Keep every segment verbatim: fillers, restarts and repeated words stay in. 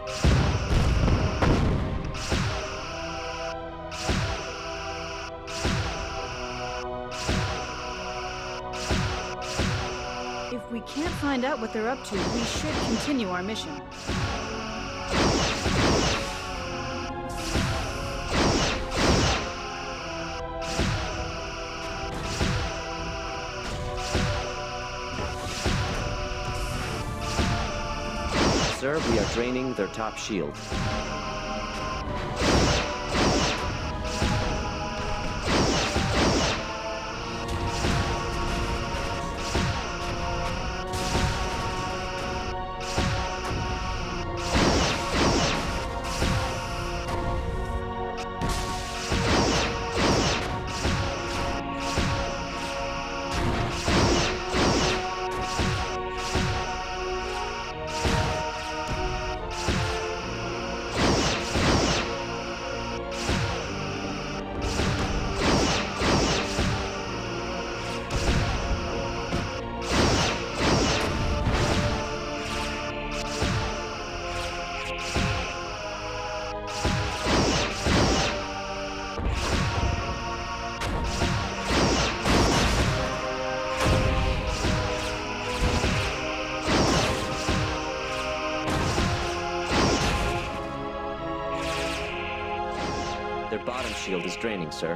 If we can't find out what they're up to, we should continue our mission. Sir, we are draining their top shield. Their bottom shield is draining, sir.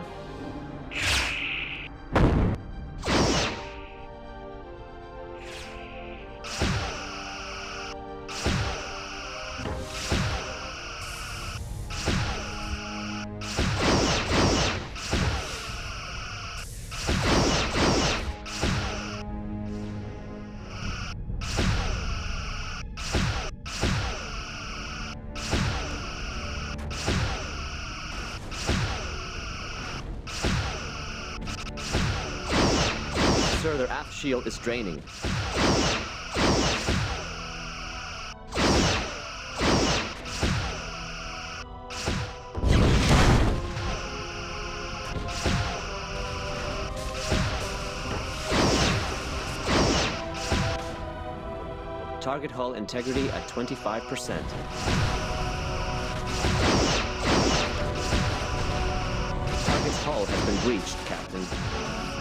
Sir, their aft shield is draining. Target hull integrity at twenty-five percent. Target's hull has been breached, Captain.